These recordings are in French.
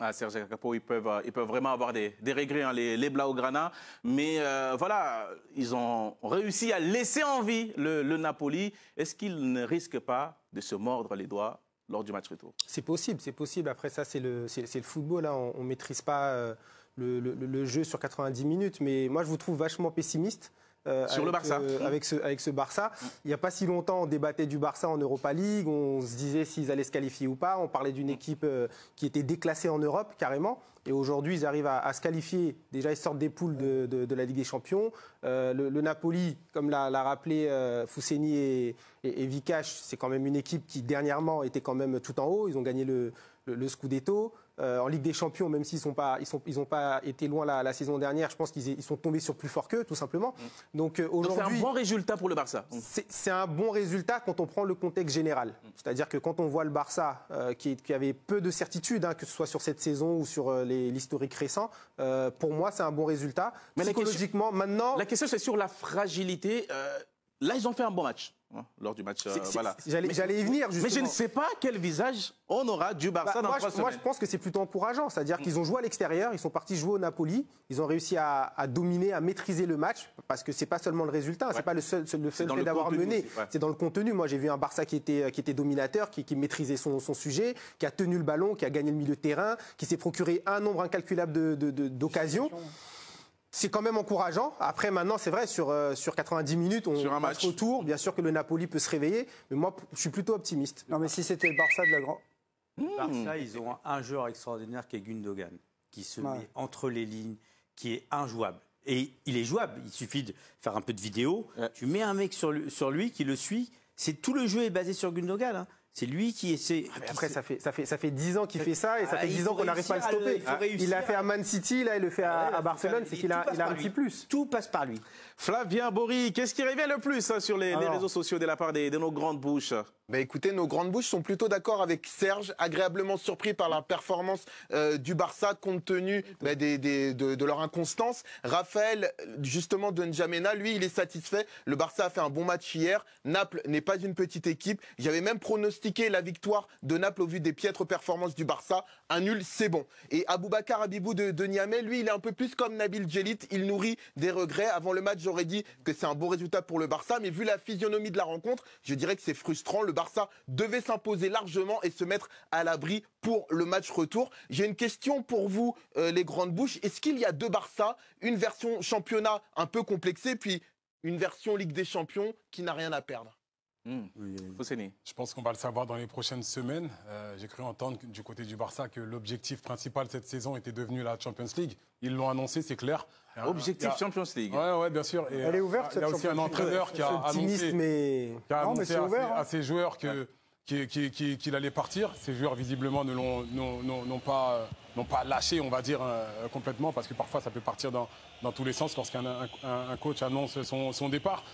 Serge Akapo, ils peuvent vraiment avoir des regrets, hein, les Blaugrana. Mais voilà, ils ont réussi à laisser en vie le Napoli. Est-ce qu'ils ne risquent pas de se mordre les doigts lors du match retour? C'est possible, c'est possible. Après ça, c'est le football. Hein. On ne maîtrise pas le jeu sur 90 minutes. Mais moi, je vous trouve vachement pessimiste. Sur le Barça. Avec ce Barça. Il n'y a pas si longtemps, on débattait du Barça en Europa League, on se disait s'ils allaient se qualifier ou pas, on parlait d'une équipe qui était déclassée en Europe, carrément. Et aujourd'hui, ils arrivent à se qualifier. Déjà, ils sortent des poules de la Ligue des Champions. Le Napoli, comme l'a rappelé Fousseni et Vikash, c'est quand même une équipe qui, dernièrement, était quand même tout en haut. Ils ont gagné le Scudetto. En Ligue des Champions, même s'ils n'ont pas été loin la saison dernière, je pense qu'ils sont tombés sur plus fort qu'eux, tout simplement. Donc aujourd'hui, c'est un bon résultat pour le Barça. C'est un bon résultat quand on prend le contexte général. C'est-à-dire que quand on voit le Barça, qui avait peu de certitudes, hein, que ce soit sur cette saison ou sur l'historique récent, pour moi, c'est un bon résultat. Mais psychologiquement, maintenant... La question, c'est sur la fragilité. Là, ils ont fait un bon match. Lors du match, voilà. J'allais y venir, justement. Mais je ne sais pas quel visage on aura du Barça dans 3 semaines. Moi, je pense que c'est plutôt encourageant. C'est-à-dire qu'ils ont joué à l'extérieur, ils sont partis jouer au Napoli, ils ont réussi à dominer, à maîtriser le match, parce que c'est pas seulement le résultat, c'est pas le seul fait d'avoir mené, c'est dans le contenu. Moi, j'ai vu un Barça qui était dominateur, qui maîtrisait son sujet, qui a tenu le ballon, qui a gagné le milieu de terrain, qui s'est procuré un nombre incalculable d'occasions. C'est quand même encourageant. Après, maintenant, c'est vrai, sur 90 minutes, on passe retour. Bien sûr que le Napoli peut se réveiller, mais moi, je suis plutôt optimiste. Non, mais si c'était le Barça de la grande... Barça, ils ont un joueur extraordinaire qui est Gundogan, qui se met entre les lignes, qui est injouable. Et il est jouable. Il suffit de faire un peu de vidéo. Tu mets un mec sur lui qui le suit. Tout le jeu est basé sur Gundogan. Hein. C'est lui qui essaie. Après, ça fait 10 ans qu'il fait ça et ça fait 10 ans qu'on n'arrive pas à le stopper. Il l'a fait à Man City, là, il le fait à Barcelone, c'est qu'il a un petit plus. Tout passe par lui. Flavien Bory, qu'est-ce qui revient le plus sur les réseaux sociaux de la part de nos grandes bouches? Écoutez, nos grandes bouches sont plutôt d'accord avec Serge, agréablement surpris par la performance du Barça compte tenu de leur inconstance. Raphaël, justement, de N'Djamena, lui, il est satisfait. Le Barça a fait un bon match hier. Naples n'est pas une petite équipe. J'avais même pronostiqué la victoire de Naples au vu des piètres performances du Barça. Un nul, c'est bon. Et Aboubacar Habibou de Niamey, lui, il est un peu plus comme Nabil Djellit. Il nourrit des regrets. Avant le match, j'aurais dit que c'est un bon résultat pour le Barça. Mais vu la physionomie de la rencontre, je dirais que c'est frustrant. Le Barça devait s'imposer largement et se mettre à l'abri pour le match retour. J'ai une question pour vous, les grandes bouches. Est-ce qu'il y a 2 Barça, une version championnat un peu complexée, puis une version Ligue des Champions qui n'a rien à perdre? Je pense qu'on va le savoir dans les prochaines semaines. J'ai cru entendre du côté du Barça que l'objectif principal cette saison était devenu la Champions League. Ils l'ont annoncé, c'est clair. Objectif Champions League. Oui, bien sûr. Et elle est ouverte, il y a aussi un entraîneur qui a annoncé à ses joueurs qu'il allait partir. Ces joueurs, visiblement, n'ont pas lâché, on va dire, complètement, parce que parfois, ça peut partir dans tous les sens lorsqu'un coach annonce son départ.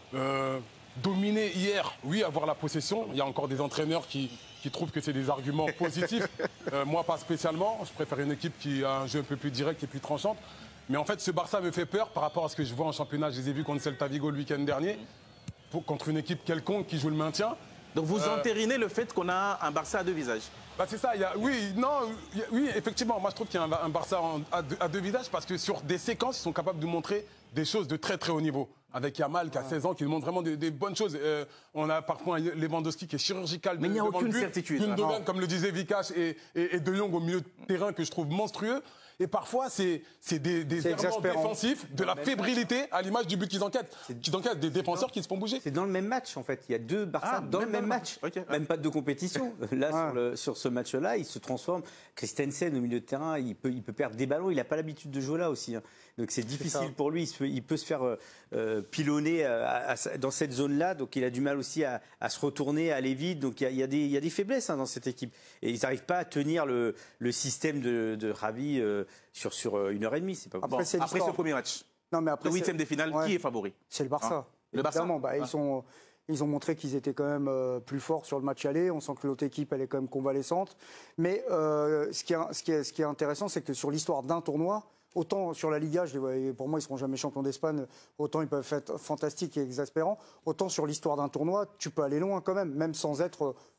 Dominer hier, oui, avoir la possession. Il y a encore des entraîneurs qui trouvent que c'est des arguments positifs. Moi, pas spécialement. Je préfère une équipe qui a un jeu un peu plus direct et plus tranchante. Mais en fait, ce Barça me fait peur par rapport à ce que je vois en championnat. Je les ai vus contre Celta Vigo le week-end dernier, contre une équipe quelconque qui joue le maintien. Donc vous entérinez le fait qu'on a un Barça à 2 visages? C'est ça. Oui, effectivement. Moi, je trouve qu'il y a un Barça à 2 visages parce que sur des séquences, ils sont capables de montrer des choses de très, très haut niveau. Avec Yamal qui a 16 ans, qui nous montre vraiment des bonnes choses. On a parfois Lewandowski qui est chirurgical. Mais il n'y a aucune certitude. Gundogan, comme le disait Vikash, et De Jong au milieu de terrain que je trouve monstrueux. Et parfois, c'est des errements défensifs, de la fébrilité à l'image du but qu'ils enquêtent. Qu'ils enquêtent des défenseurs qui se font bouger. C'est dans le même match, en fait. Il y a 2 Barça dans le même match. Okay. Même pas de compétition. Là, sur ce match-là, il se transforme. Christensen, au milieu de terrain, il peut perdre des ballons. Il n'a pas l'habitude de jouer là aussi. Hein. Donc c'est difficile pour lui. Il peut se faire pilonner dans cette zone-là. Donc il a du mal aussi à se retourner, à aller vite. Donc il y a des faiblesses dans cette équipe. Et ils n'arrivent pas à tenir le système de Xavi sur 1h30. C'est pas après ce premier match. Non, mais après, le 8e de finale, qui est favori? C'est le Barça. Le Barça. Ils ont montré qu'ils étaient quand même plus forts sur le match aller. On sent que l'autre équipe, elle est quand même convalescente. Mais ce qui est intéressant, c'est que sur l'histoire d'un tournoi, autant sur la Liga, pour moi, ils ne seront jamais champions d'Espagne, autant ils peuvent être fantastiques et exaspérants, autant sur l'histoire d'un tournoi, tu peux aller loin quand même sans être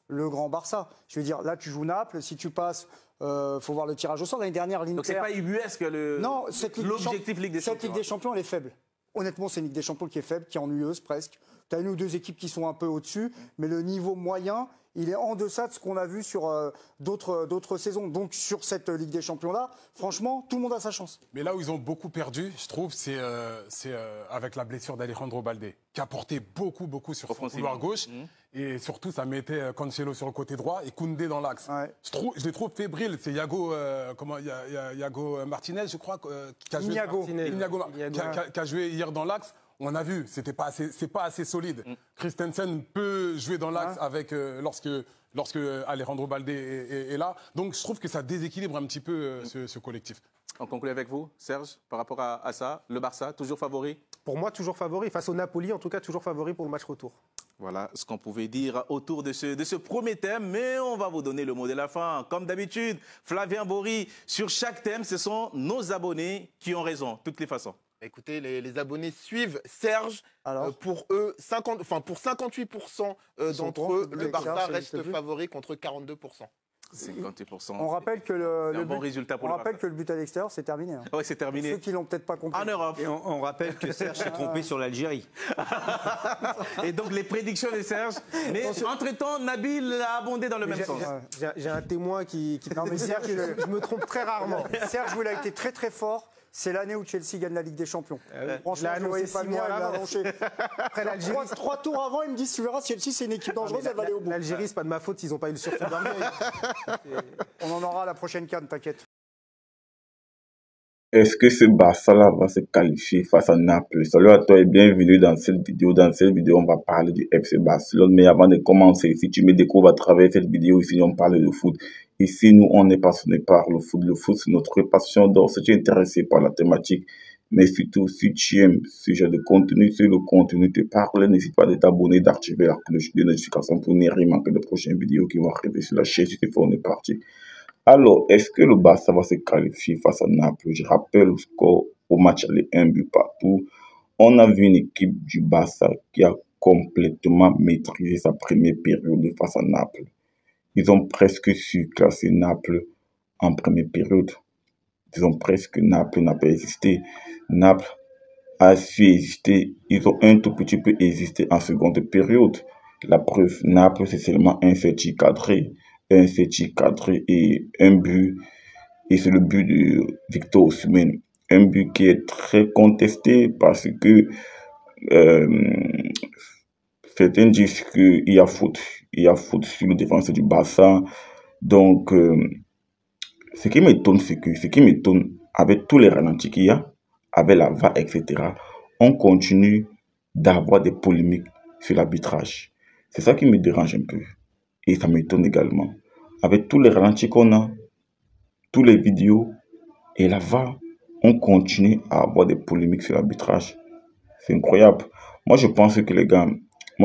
le grand Barça. Je veux dire, là, tu joues Naples, si tu passes, faut voir le tirage au sort. L'année dernière, l'Inter... Donc c'est pas ubuesque l'objectif Ligue des Champions. Cette Ligue des Champions, elle est faible. Honnêtement, c'est une Ligue des Champions qui est faible, qui est ennuyeuse presque. Tu as une ou deux équipes qui sont un peu au-dessus, mais le niveau moyen, il est en deçà de ce qu'on a vu sur d'autres saisons. Donc sur cette Ligue des Champions-là, franchement, tout le monde a sa chance. Mais là où ils ont beaucoup perdu, je trouve, c'est avec la blessure d'Alejandro Balde, qui a porté beaucoup sur son couloir gauche. Et surtout, ça mettait Cancelo sur le côté droit et Koundé dans l'axe. Ouais. Je les trouve fébriles. C'est Iago Martinez, je crois, qui a joué hier dans l'axe. On a vu, c'est pas assez solide. Christensen peut jouer dans l'axe avec lorsque Alejandro Balde est là. Donc je trouve que ça déséquilibre un petit peu ce collectif. On conclut avec vous, Serge, par rapport à ça. Le Barça, toujours favori? Pour moi, toujours favori. Face au Napoli, en tout cas, toujours favori pour le match retour. Voilà ce qu'on pouvait dire autour de ce premier thème, mais on va vous donner le mot de la fin. Comme d'habitude, Flavien Bory, sur chaque thème, ce sont nos abonnés qui ont raison, de toutes les façons. Écoutez, les abonnés suivent Serge. Pour eux, pour 58% d'entre eux, le Barça reste favori contre 42%. 58%. On rappelle que le but à l'extérieur, c'est terminé. Hein. Oui, c'est terminé. Ceux qui l'ont peut-être pas compris. En Europe. Et on rappelle que Serge s'est trompé sur l'Algérie. Et donc les prédictions de Serge. Mais entre-temps, Nabil a abondé dans le même sens. J'ai un témoin qui... Non, mais Serge, je me trompe très rarement. Serge, il a été très très fort. C'est l'année où Chelsea gagne la Ligue des Champions. Franchement, je ne voyais pas bien, il l'a annoncé. Après l'Algérie, 3 tours avant, il me dit, tu verras, Chelsea, c'est une équipe dangereuse, elle va aller au bout. L'Algérie, c'est pas de ma faute s'ils n'ont pas eu le sursaut d'orgueil. On en aura à la prochaine CAN, t'inquiète. Est-ce que ce Barça-là va se qualifier face à Naples? Salut à toi et bienvenue dans cette vidéo. Dans cette vidéo, on va parler du FC Barcelone. Mais avant de commencer, si tu me découvres à travers cette vidéo, ici, on parle de foot. Ici, nous, on est passionnés par le foot. Le foot, c'est notre passion. Donc, si tu es intéressé par la thématique, mais surtout, si tu aimes ce genre de contenu, si le contenu te parle, n'hésite pas de t'abonner, d'activer la cloche de notification pour ne rien manquer de prochaines vidéos qui vont arriver sur la chaîne. Si c'est fait, on est parti. Alors, est-ce que le Barça va se qualifier face à Naples? Je rappelle le score au match aller 1 but partout. On a vu une équipe du Barça qui a complètement maîtrisé sa première période face à Naples. Ils ont presque su classer Naples en première période. Naples n'a pas existé. Naples a su exister. Ils ont un tout petit peu existé en seconde période. La preuve, Naples, c'est seulement un tir cadré. Et un but. Et c'est le but de Victor Osimhen. Un but qui est très contesté parce que certains disent qu'il y a faute. Il y a faute sur le défenseur du Barça. Donc, ce qui m'étonne, avec tous les ralentis qu'il y a, avec la VAR, etc., on continue d'avoir des polémiques sur l'arbitrage. C'est ça qui me dérange un peu. Et ça m'étonne également. Avec tous les ralentis qu'on a, tous les vidéos et la VAR, on continue à avoir des polémiques sur l'arbitrage. C'est incroyable. Moi, je pense que les gars,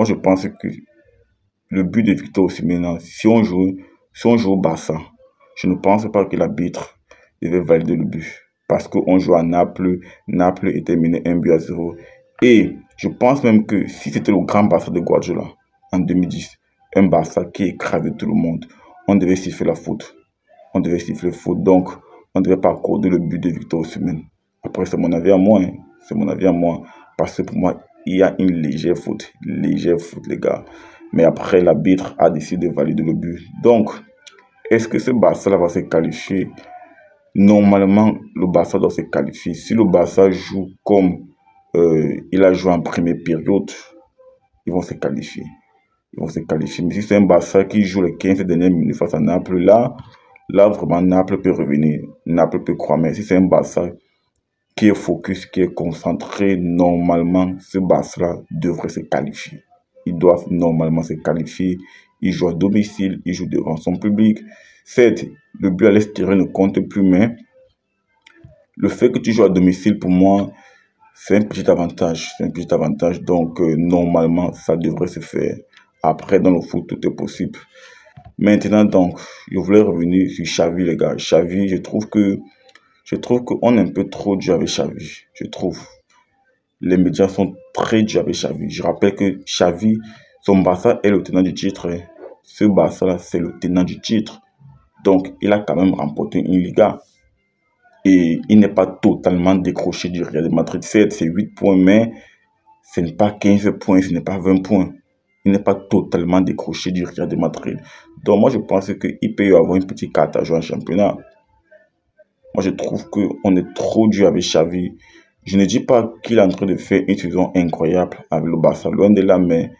le but de Victor Osimhen, si on joue au Barça, je ne pense pas que l'arbitre devait valider le but. Parce qu'on joue à Naples, Naples était mené 1 but à 0. Et je pense même que si c'était le grand Barça de Guardiola en 2010, un Barça qui écrasait tout le monde, on devait siffler la faute. Donc, on ne devait pas accorder le but de Victor Osimhen. Après, c'est mon avis à moi. Parce que pour moi, il y a une légère faute, les gars. Mais après, l'arbitre a décidé de valider le but. Donc, est-ce que ce Barça-là va se qualifier? Normalement, le Barça doit se qualifier. Si le Barça joue comme il a joué en première période, ils vont se qualifier. Mais si c'est un Barça qui joue les 15 dernières minutes face à Naples, là vraiment, Naples peut revenir. Naples peut croire. Mais si c'est un Barça qui est focus, qui est concentré, normalement, ce Barça devrait se qualifier. Ils doivent normalement se qualifier. Ils jouent à domicile, ils jouent devant son public. Certes, le but à l'extérieur ne compte plus, mais le fait que tu joues à domicile, pour moi, c'est un petit avantage. Donc, normalement, ça devrait se faire. Après, dans le foot, tout est possible. Maintenant, donc, je voulais revenir sur Xavi, les gars. Xavi, je trouve qu'on est un peu trop dur avec Xavi. Je trouve. Les médias sont très durs avec Xavi. Je rappelle que Xavi, son Barça est le tenant du titre. ce Barça-là, c'est le tenant du titre. Donc, il a quand même remporté une Liga. Et il n'est pas totalement décroché du Real de Madrid. Certes, c'est 8 points, mais ce n'est pas 15 points, ce n'est pas 20 points. Il n'est pas totalement décroché du Real de Madrid. Donc, moi, je pense qu'il peut y avoir une petite carte à jouer en championnat. Moi, je trouve qu'on est trop dur avec Xavi. Je ne dis pas qu'il est en train de faire une saison incroyable avec le Barça, loin de là, mais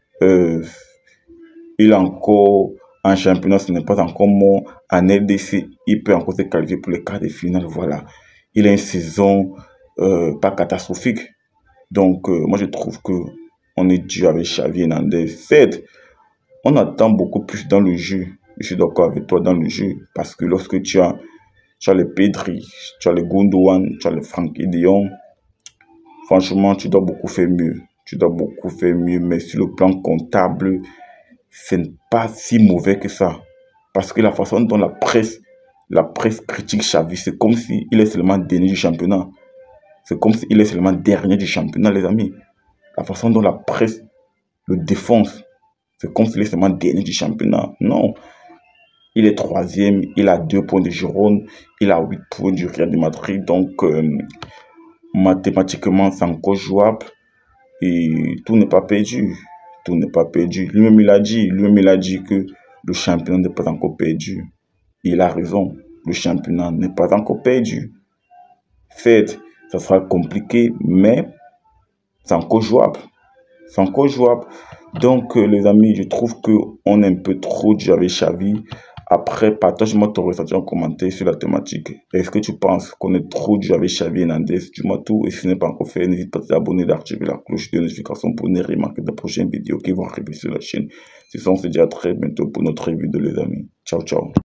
il est encore en championnat, ce n'est pas encore bon. En LDC, il peut encore se qualifier pour les quarts de finale. Voilà. Il a une saison pas catastrophique. Donc, moi, je trouve qu'on est dur avec Xavi Hernandez. Certes, on attend beaucoup plus dans le jeu. Je suis d'accord avec toi dans le jeu. Parce que lorsque tu as les Pedri, tu as les Gundogan, tu as les Frenkie de Jong, franchement, tu dois beaucoup faire mieux. Tu dois beaucoup faire mieux. Mais sur le plan comptable, ce n'est pas si mauvais que ça. Parce que la façon dont la presse critique Xavi, c'est comme s'il est seulement dernier du championnat. C'est comme s'il est seulement dernier du championnat, les amis. La façon dont la presse le défonce, c'est comme s'il est seulement dernier du championnat. Non. Il est troisième, il a 2 points de Girone, il a 8 points du Real de Madrid. Donc, mathématiquement, c'est encore jouable. Et tout n'est pas perdu. Tout n'est pas perdu. Lui-même, il a dit que le championnat n'est pas encore perdu. Il a raison. Le championnat n'est pas encore perdu. Certes, ça sera compliqué, mais c'est encore jouable. C'est encore jouable. Donc, les amis, je trouve qu'on est un peu trop dur avec Xavi. Après, partage-moi ton ressenti en commentaire sur la thématique. Est-ce que tu penses qu'on est trop dur avec Xavi Hernandez? Dis-moi tout. Et si ce n'est pas encore fait, n'hésite pas à t'abonner, d'activer la cloche de notification pour ne rien manquer de prochaines vidéos qui vont arriver sur la chaîne. C'est ça, on se dit à très bientôt pour notre vidéo, les amis. Ciao, ciao.